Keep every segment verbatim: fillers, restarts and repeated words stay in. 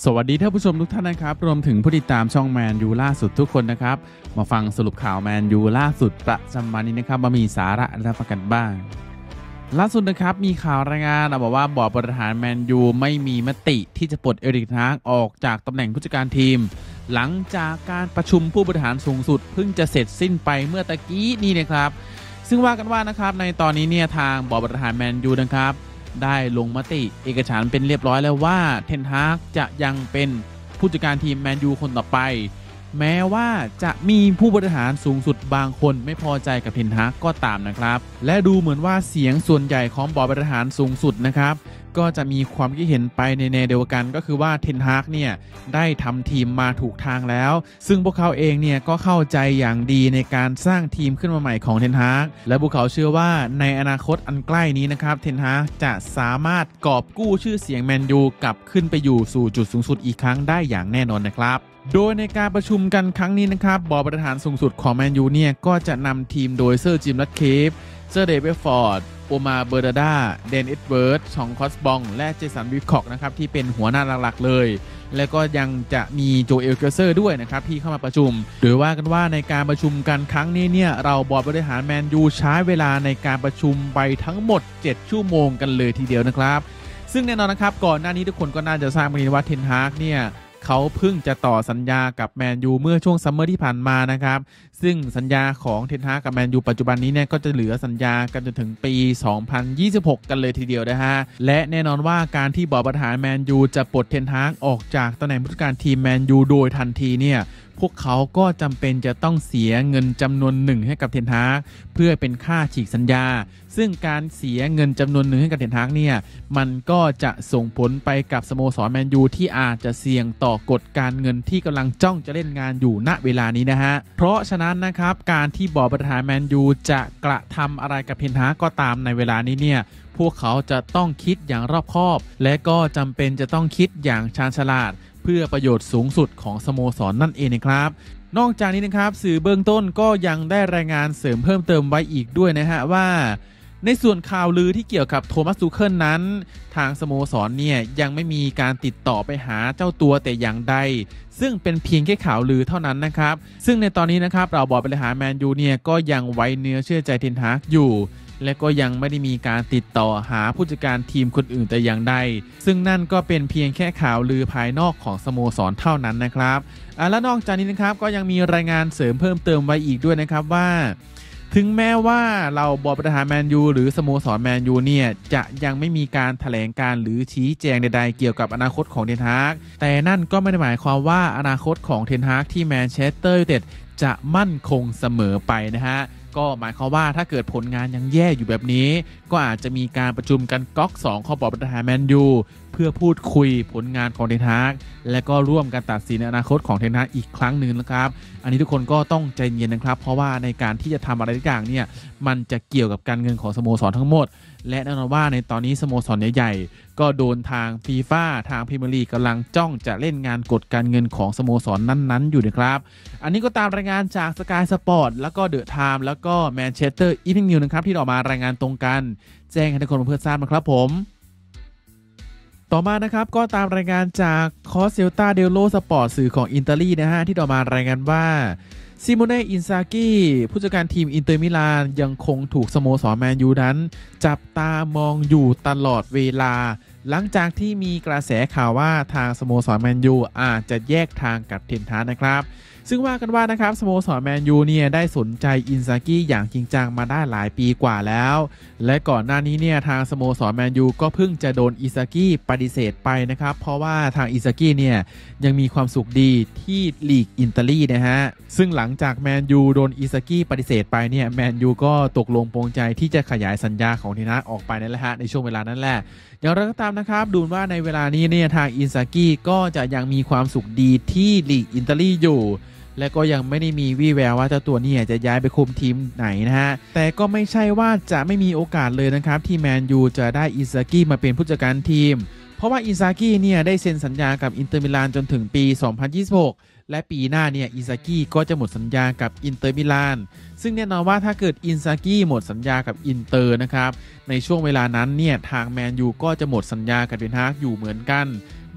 วัสดีท่านผู้ชมทุกท่านนะครับรวมถึงผู้ติดตามช่องแมนยูล่าสุดทุกคนนะครับมาฟังสรุปข่าวแมนยูล่าสุดประจำวันนี้นะครับมามีสาระอะไรกันบ้างล่าสุดนะครับมีข่าวรายงานบอกว่าบอร์ดบริหารแมนยูไม่มีมติที่จะปลดเอริก เทนฮากออกจากตำแหน่งผู้จัดการทีมหลังจากการประชุมผู้บริหารสูงสุดเพิ่งจะเสร็จสิ้นไปเมื่อตะกี้นี่นะครับซึ่งว่ากันว่านะครับในตอนนี้เนี่ยทางบอร์ดบริหารแมนยูนะครับได้ลงมติเอกฉันท์เป็นเรียบร้อยแล้วว่าเทนฮากจะยังเป็นผู้จัดการทีมแมนยูคนต่อไปแม้ว่าจะมีผู้บริหารสูงสุดบางคนไม่พอใจกับเทนฮากก็ตามนะครับและดูเหมือนว่าเสียงส่วนใหญ่ของบอร์ดบริหารสูงสุดนะครับก็จะมีความคิดเห็นไปในแนวเดียวกันก็คือว่าเทนฮากเนี่ยได้ทำทีมมาถูกทางแล้วซึ่งพวกเขาเองเนี่ยก็เข้าใจอย่างดีในการสร้างทีมขึ้นมาใหม่ของเทนฮากและพวกเขาเชื่อว่าในอนาคตอันใกล้นี้นะครับเทนฮากจะสามารถกอบกู้ชื่อเสียงแมนยูกลับขึ้นไปอยู่สู่จุดสูงสุดอีกครั้งได้อย่างแน่นอนนะครับโดยในการประชุมกันครั้งนี้นะครับบอร์ดบริหารสูงสุดของแมนยูเนี่ยก็จะนำทีมโดยเซอร์จิมรัตเคฟเซอร์เดวิดฟอร์ดโอมาเบอร์ดาดาเดนเอ็ดเวิร์ดชองคอสบองและเจสันวิคคอกนะครับที่เป็นหัวหน้าหลักๆเลยและก็ยังจะมีโจเอลเกอร์เซอร์ด้วยนะครับที่เข้ามาประชุมโดยว่ากันว่าในการประชุมกันครั้งนี้เนี่ยเราบอร์ดบริหารแมนยูใช้เวลาในการประชุมไปทั้งหมดเจ็ดชั่วโมงกันเลยทีเดียวนะครับซึ่งแน่นอนนะครับก่อนหน้านี้ทุกคนก็น่าจะทราบกันดีว่าเทนฮากเนี่ยเขาเพิ่งจะต่อสัญญากับแมนยูเมื่อช่วงซัมเมอร์ที่ผ่านมานะครับซึ่งสัญญาของเทนฮากกับแมนยูปัจจุบันนี้เนี่ยก็จะเหลือสัญญากันจนถึงปี สองพันยี่สิบหก กันเลยทีเดียวนะฮะและแน่นอนว่าการที่บอร์ดบริหารแมนยูจะปลดเทนฮากออกจากตำแหน่งผู้จัดการทีมแมนยูโดยทันทีเนี่ยพวกเขาก็จำเป็นจะต้องเสียเงินจำนวนหนึ่งให้กับเทนฮากเพื่อเป็นค่าฉีกสัญญาซึ่งการเสียเงินจำนวนหนึ่งให้กับเทนฮากเนี่ยมันก็จะส่งผลไปกับสโมสรแมนยูที่อาจจะเสี่ยงต่อกฎการเงินที่กำลังจ้องจะเล่นงานอยู่ณเวลานี้นะฮะเพราะฉะนั้นนะครับการที่บอร์ดบริหารแมนยูจะกระทำอะไรกับเทนฮากก็ตามในเวลานี้เนี่ยพวกเขาจะต้องคิดอย่างรอบคอบและก็จำเป็นจะต้องคิดอย่างชาญฉลาดเพื่อประโยชน์สูงสุดของสโมสร นั่นเองนะครับนอกจากนี้นะครับสื่อเบื้องต้นก็ยังได้รายงานเสริมเพิ่มเติมไว้อีกด้วยนะฮะว่าในส่วนข่าวลือที่เกี่ยวกับโทมัส ทูเคิลนั้นทางสโมสรเนี่ยยังไม่มีการติดต่อไปหาเจ้าตัวแต่อย่างใดซึ่งเป็นเพียงแค่ข่าวลือเท่านั้นนะครับซึ่งในตอนนี้นะครับเราบอร์ดบริหารแมนยูเนี่ยก็ยังไว้เนื้อเชื่อใจเทนฮากอยู่และก็ยังไม่ได้มีการติดต่อหาผู้จัดการทีมคนอื่นแต่อย่างใดซึ่งนั่นก็เป็นเพียงแค่ข่าวลือภายนอกของสโมสรเท่านั้นนะครับอ่ะและนอกจากนี้นะครับก็ยังมีรายงานเสริมเพิ่มเติมไว้อีกด้วยนะครับว่าถึงแม้ว่าเราบอร์ดบริหารแมนยูหรือสโมสรแมนยูเนี่ยจะยังไม่มีการแถลงการหรือชี้แจงใดๆเกี่ยวกับอนาคตของเทนฮากแต่นั่นก็ไม่ได้หมายความว่าอนาคตของเทนฮากที่แมนเชสเตอร์ยูไนเต็ดจะมั่นคงเสมอไปนะฮะก็หมายความว่าถ้าเกิดผลงานยังแย่อยู่แบบนี้ก็อาจจะมีการประชุมกันก๊อกสองของบอร์ดบริหารแมนยูเพื่อพูดคุยผลงานของเทนฮากและก็ร่วมกันตัดสินอนาคตของเทนฮากอีกครั้งหนึ่งนะครับอันนี้ทุกคนก็ต้องใจเย็นนะครับเพราะว่าในการที่จะทำอะไรทุกอย่างเนี่ยมันจะเกี่ยวกับการเงินของสโมสรทั้งหมดและแน่นอนว่าในตอนนี้สโมสรใหญ่ๆก็โดนทางฟีฟ่าทางพรีเมียร์ลีกกำลังจ้องจะเล่นงานกฎการเงินของสโมสรนั้นๆอยู่นะครับอันนี้ก็ตามรายงานจากสกายสปอร์ตแล้วก็เดอะไทม์แล้วก็แมนเชสเตอร์อีฟนิ่งนิวนะครับที่ออกมารายงานตรงกันแจ้งให้ทุกคนเพื่อทราบนะครับผมต่อมานะครับก็ตามรายงานจากคอสเซลตาเดลโลสปอร์ตสื่อของอินเตอร์ลีนะฮะที่ออกมารายงานว่าซิโมเน่ อินซากิผู้จัดการทีมอินเตอร์มิลานยังคงถูกสโมสรแมนยูนั้นจับตามองอยู่ตลอดเวลาหลังจากที่มีกระแสข่าวว่าทางสโมสรแมนยูอาจจะแยกทางกับเทนฮากนะครับซึ่งว่ากันว่านะครับสโมสรแมนยูเนี่ยได้สนใจอินซากิอย่างจริงจังมาได้หลายปีกว่าแล้วและก่อนหน้านี้เนี่ยทางสโมสรแมนยูก็เพิ่งจะโดนอินซากิปฏิเสธไปนะครับเพราะว่าทางอินซากิเนี่ยยังมีความสุขดีที่ลีกอิตาลีนะฮะซึ่งหลังจากแมนยูโดนอินซากิปฏิเสธไปเนี่ยแมนยูก็ตกลงปลงใจที่จะขยายสัญญาของเทนฮากออกไปนั่นแหละฮะในช่วงเวลานั้นแหละอย่างไรก็ตามนะครับดูว่าในเวลานี้เนี่ยทางอินซากิก็จะยังมีความสุขดีที่ลีกอิตาลีอยู่และก็ยังไม่ได้มีวี่แววว่าเจ้าตัวนี้จะย้ายไปคุมทีมไหนนะฮะแต่ก็ไม่ใช่ว่าจะไม่มีโอกาสเลยนะครับที่แมนยูจะได้อินซากิมาเป็นผู้จัดการทีมเพราะว่าอินซากิเนี่ยได้เซ็นสัญญากับอินเตอร์มิลานจนถึงปี สองพันยี่สิบหก และปีหน้าเนี่ยอินซากิก็จะหมดสัญญากับอินเตอร์มิลานซึ่งแน่นอนว่าถ้าเกิดอินซากิหมดสัญญากับอินเตอร์นะครับในช่วงเวลานั้นเนี่ยทางแมนยูก็จะหมดสัญญากับเทนฮากอยู่เหมือนกัน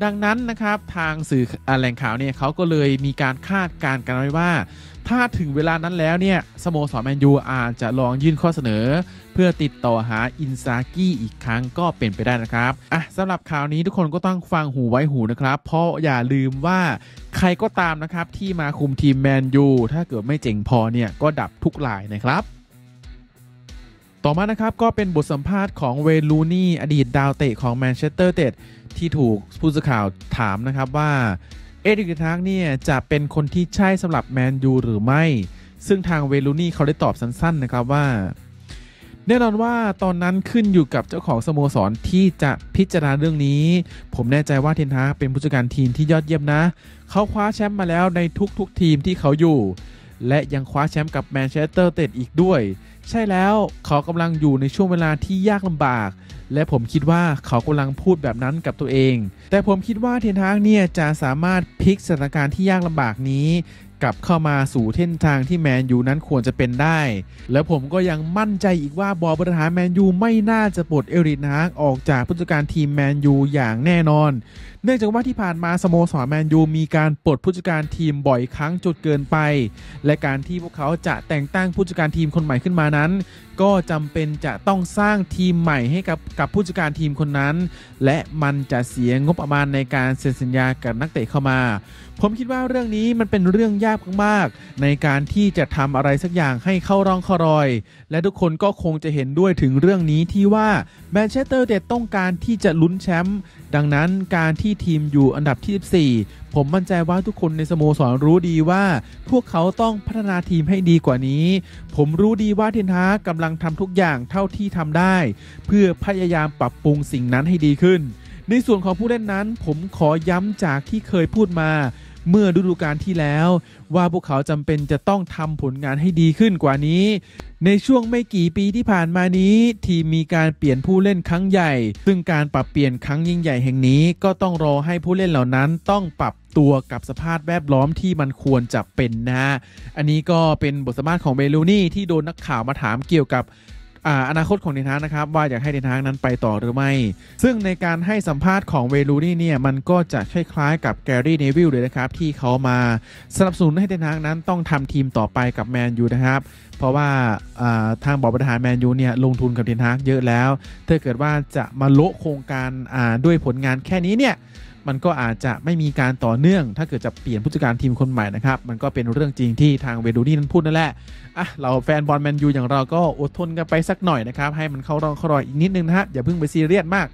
ดังนั้นนะครับทางสื่อแหล่งข่าวเนี่ยเขาก็เลยมีการคาดการณ์กันไว้ว่าถ้าถึงเวลานั้นแล้วเนี่ยสโมสรแมนยูอาจจะลองยื่นข้อเสนอเพื่อติดต่อหาอินซากิอีกครั้งก็เป็นไปได้นะครับอ่ะสำหรับข่าวนี้ทุกคนก็ต้องฟังหูไว้หูนะครับเพราะอย่าลืมว่าใครก็ตามนะครับที่มาคุมทีมแมนยูถ้าเกิดไม่เจ๋งพอเนี่ยก็ดับทุกรายนะครับต่อมานะครับก็เป็นบทสัมภาษณ์ของเวย์ รูนี่อดีตดาวเตะของแมนเชสเตอร์ยูไนเต็ดที่ถูกผู้สื่อข่าวถามนะครับว่าเอริก เทนฮากเนี่ยจะเป็นคนที่ใช่สำหรับแมนยูหรือไม่ซึ่งทางเวย์ รูนี่เขาได้ตอบสั้นๆนะครับว่าแน่นอนว่าตอนนั้นขึ้นอยู่กับเจ้าของสโมสรที่จะพิจารณาเรื่องนี้ผมแน่ใจว่าเทนฮากเป็นผู้จัดการทีมที่ยอดเยี่ยมนะเขาคว้าแชมป์มาแล้วในทุกๆทีมที่เขาอยู่และยังคว้าแชมป์กับแมนเชสเตอร์ยูไนเต็ดอีกด้วยใช่แล้วเขากำลังอยู่ในช่วงเวลาที่ยากลำบากและผมคิดว่าเขากำลังพูดแบบนั้นกับตัวเองแต่ผมคิดว่าเทนฮากเนี่ยจะสามารถพลิกสถานการณ์ที่ยากลำบากนี้กลับเข้ามาสู่เส้นทางที่แมนยูนั้นควรจะเป็นได้และผมก็ยังมั่นใจอีกว่าบอร์ดบริหารแมนยูไม่น่าจะปลดเอริก เทนฮากออกจากผู้จัดการทีมแมนยูอย่างแน่นอนเนื่องจากว่าที่ผ่านมาสโมสรแมนยูมีการปลดผู้จัดการทีมบ่อยครั้งจนเกินไปและการที่พวกเขาจะแต่งตั้งผู้จัดการทีมคนใหม่ขึ้นมานั้นก็จำเป็นจะต้องสร้างทีมใหม่ให้กับกับผู้จัดการทีมคนนั้นและมันจะเสียงบประมาณในการเซ็นสัญญากับนักเตะเข้ามาผมคิดว่าเรื่องนี้มันเป็นเรื่องยากมากๆในการที่จะทำอะไรสักอย่างให้เข้าร่องเข้ารอยและทุกคนก็คงจะเห็นด้วยถึงเรื่องนี้ที่ว่าแมนเชสเตอร์ยูไนเต็ดต้องการที่จะลุ้นแชมป์ดังนั้นการที่ทีมอยู่อันดับที่สิบสี่ผมมั่นใจว่าทุกคนในสโมสรรู้ดีว่าพวกเขาต้องพัฒนาทีมให้ดีกว่านี้ผมรู้ดีว่าเทนฮากกำลังทำทุกอย่างเท่าที่ทำได้เพื่อพยายามปรับปรุงสิ่งนั้นให้ดีขึ้นในส่วนของผู้เล่นนั้นผมขอย้ำจากที่เคยพูดมาเมื่อฤดูกาลที่แล้วว่าพวกเขาจำเป็นจะต้องทำผลงานให้ดีขึ้นกว่านี้ในช่วงไม่กี่ปีที่ผ่านมานี้ทีมมีการเปลี่ยนผู้เล่นครั้งใหญ่ซึ่งการปรับเปลี่ยนครั้งยิ่งใหญ่แห่งนี้ก็ต้องรอให้ผู้เล่นเหล่านั้นต้องปรับตัวกับสภาพแวดล้อมที่มันควรจะเป็นนะฮะอันนี้ก็เป็นบทสัมภาษณ์ของเวย์ รูนี่ที่โดนนักข่าวมาถามเกี่ยวกับอ่าอนาคตของเทนฮากนะครับว่าอยากให้เทนฮากนั้นไปต่อหรือไม่ซึ่งในการให้สัมภาษณ์ของเวย์ รูนี่เนี่ยมันก็จะคล้ายๆกับแกรี่ เนวิลเลยนะครับที่เขามาสนับสนุนให้เทนฮากนั้นต้องทำทีมต่อไปกับแมนยูนะครับเพราะว่าทางบอร์ดบริหารแมนยูเนี่ยลงทุนกับเทนฮากเยอะแล้วถ้าเกิดว่าจะมาโละโครงการด้วยผลงานแค่นี้เนี่ยมันก็อาจจะไม่มีการต่อเนื่องถ้าเกิดจะเปลี่ยนผู้จัดการทีมคนใหม่นะครับมันก็เป็นเรื่องจริงที่ทางเวย์ รูนี่นั้นพูดนั่นแหละอ่ะเราแฟนบอลแมนยูอย่างเราก็อดทนกันไปสักหน่อยนะครับให้มันเข้ารองเข้ารอยอีกนิดนึงนะฮะอย่าเพิ่งไปซีเรียสมาก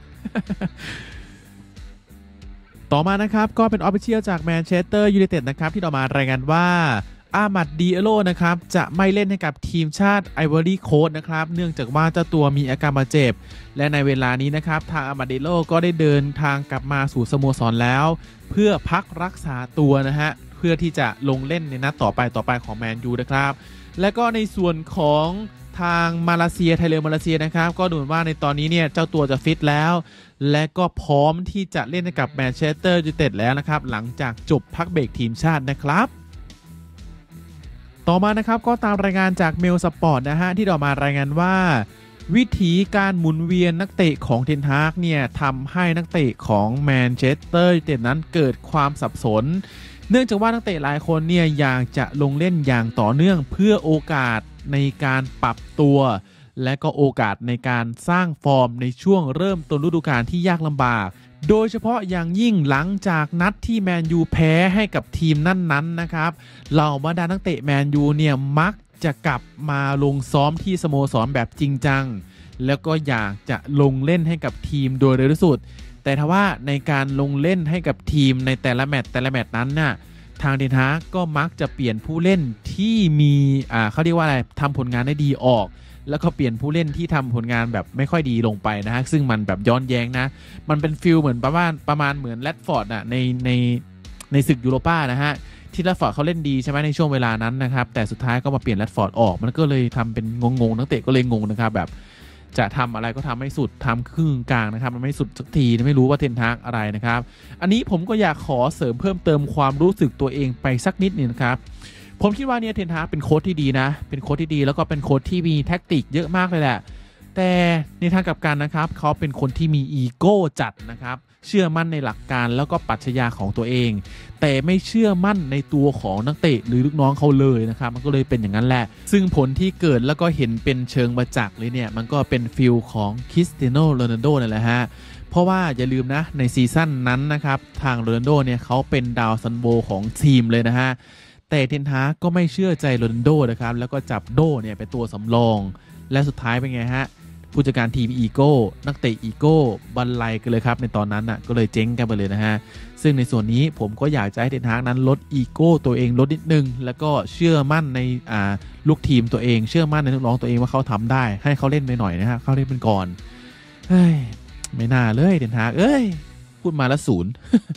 ต่อมานะครับก็เป็นออฟฟิเชียลจากแมนเชสเตอร์ยูไนเต็ดนะครับที่ออกมารายงานว่าอามัด ดิอาโลนะครับจะไม่เล่นให้กับทีมชาติไอวอรี่โคสต์นะครับเนื่องจากว่าเจ้าตัวมีอาการบาดเจ็บและในเวลานี้นะครับทางอามัด ดิอาโลก็ได้เดินทางกลับมาสู่สโมสรแล้วเพื่อพักรักษาตัวนะฮะเพื่อที่จะลงเล่นในนัดต่อไปต่อไปของแมนยูนะครับและก็ในส่วนของทางมาเลเซียไทยเลอมาเลเซียนะครับก็ดูเหมือนว่าในตอนนี้เนี่ยเจ้าตัวจะฟิตแล้วและก็พร้อมที่จะเล่นให้กับแมนเชสเตอร์ยูไนเต็ดแล้วนะครับหลังจากจบพักเบรกทีมชาตินะครับต่อมานะครับก็ตามรายงานจากเมลสปอร์ตนะฮะที่ออกมารายงานว่าวิธีการหมุนเวียนนักเตะของเทนฮากเนี่ยทำให้นักเตะของแมนเชสเตอร์ยูไนเต็ดนั้นเกิดความสับสนเนื่องจากว่านักเตะหลายคนเนี่ยอยากจะลงเล่นอย่างต่อเนื่องเพื่อโอกาสในการปรับตัวและก็โอกาสในการสร้างฟอร์มในช่วงเริ่มต้นฤดูกาลที่ยากลำบากโดยเฉพาะอย่างยิ่งหลังจากนัดที่แมนยูแพ้ให้กับทีมนั้นๆนะครับเหล่าบรรดานักเตะแมนยูเนี่ยมักจะกลับมาลงซ้อมที่สโมสรแบบจริงจังแล้วก็อยากจะลงเล่นให้กับทีมโดยเร็วที่สุดแต่ทว่าในการลงเล่นให้กับทีมในแต่ละแมตช์แต่ละแมตช์นั้นน่ะทางเทนฮากก็มักจะเปลี่ยนผู้เล่นที่มีอ่าเขาเรียกว่าอะไรทำผลงานได้ดีออกแล้วก็เปลี่ยนผู้เล่นที่ทำผลงานแบบไม่ค่อยดีลงไปนะฮะซึ่งมันแบบย้อนแย้งนะมันเป็นฟิลเหมือนประมาณประมาณเหมือนแรดฟอร์ดอ่ะในในในศึกยูโรป้านะฮะที่แรดฟอร์ดเขาเล่นดีใช่ไหมในช่วงเวลานั้นนะครับแต่สุดท้ายก็มาเปลี่ยนแรดฟอร์ดออกมันก็เลยทำเป็นงงๆนักเตะก็เลยงงนะครับแบบจะทำอะไรก็ทำไม่สุดทำครึ่งกลางนะครับมันไม่สุดสักทีไม่รู้ว่าเทนฮากอะไรนะครับอันนี้ผมก็อยากขอเสริมเพิ่มเติมความรู้สึกตัวเองไปสักนิดนึงนะครับผมคิดว่าเนี่ยเทนฮากเป็นโค้ชที่ดีนะเป็นโค้ชที่ดีแล้วก็เป็นโค้ชที่มีแท็กติกเยอะมากเลยแหละแต่ในทางกลับกันนะครับเขาเป็นคนที่มีอีโก้จัดนะครับเชื่อมั่นในหลักการแล้วก็ปรัชญาของตัวเองแต่ไม่เชื่อมั่นในตัวของนักเตะหรือลูกน้องเขาเลยนะครับมันก็เลยเป็นอย่างนั้นแหละซึ่งผลที่เกิดแล้วก็เห็นเป็นเชิงประจักษ์เลยเนี่ยมันก็เป็นฟิลของคริสเตียโนโรนัลโดนั่นแหละฮะเพราะว่าอย่าลืมนะในซีซั่นนั้นนะครับทางโรนัลโดเนี่ยเขาเป็นดาวซันโบของทีมเลยนะฮะแต่เทนฮากก็ไม่เชื่อใจโรนัลโดนะครับแล้วก็จับโดเนี่ยเป็นตัวสำรองและสุดท้ายเป็นไงฮะผู้จัดการทีมอีโก้นักเตะอีโก้บันไลกันเลยครับในตอนนั้นน่ะก็เลยเจ๊งกันไปเลยนะฮะซึ่งในส่วนนี้ผมก็อยากจะให้เทนฮากนั้นลดอีโก้ตัวเองลดนิดนึงแล้วก็เชื่อมั่นในอ่าลูกทีมตัวเองเชื่อมั่นในลูกน้องตัวเองว่าเขาทำได้ให้เขาเล่นไปหน่อยนะฮะเขาเล่นเป็นก่อนเฮ้ยไม่น่าเลยเทนฮากเอ้ยพูดมาละศูนย์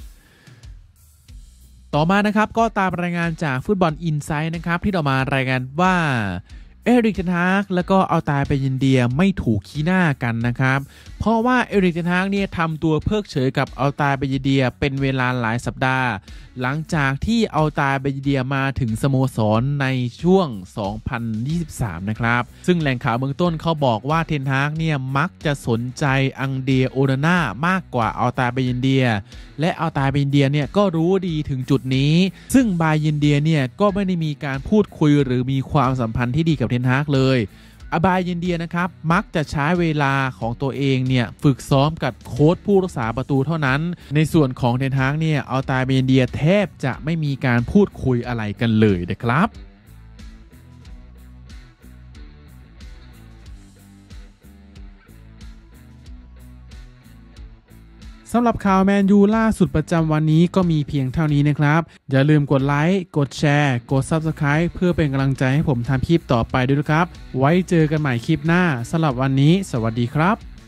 ต่อมานะครับก็ตามรายงานจากฟุตบอลอินไซด์นะครับที่เรามารายงานว่าเอริก เทนฮากแล้วก็เอาตายไปยินเดียไม่ถูกขี้หน้ากันนะครับเพราะว่าเอริก เทนฮากเนี่ยทำตัวเพิกเฉยกับเอาตายไปยินเดียเป็นเวลาหลายสัปดาห์หลังจากที่เอาตายไปยินเดียมาถึงสโมสรในช่วงสองพันยี่สิบสามนะครับซึ่งแหล่งข่าวเบื้องต้นเขาบอกว่าเทนฮากเนี่ยมักจะสนใจอังเดียโอนาน่ามากกว่าเอาตายไปยินเดียและเอาตายไปยินเดียเนี่ยก็รู้ดีถึงจุดนี้ซึ่งบายินเดียเนี่ยก็ไม่ได้มีการพูดคุยหรือมีความสัมพันธ์ที่ดีกับเทนฮากเลยอบายยินเดียนะครับมักจะใช้เวลาของตัวเองเนี่ยฝึกซ้อมกับโค้ชผู้รักษาประตูเท่านั้นในส่วนของเทนฮากเนี่ยเอาตายยินเดียแทบจะไม่มีการพูดคุยอะไรกันเลยนะครับสำหรับข่าวแมนยูล่าสุดประจำวันนี้ก็มีเพียงเท่านี้นะครับอย่าลืมกดไลค์กดแชร์กด ซับสไครบ์ เพื่อเป็นกำลังใจให้ผมทำคลิปต่อไปด้วยนะครับไว้เจอกันใหม่คลิปหน้าสำหรับวันนี้สวัสดีครับ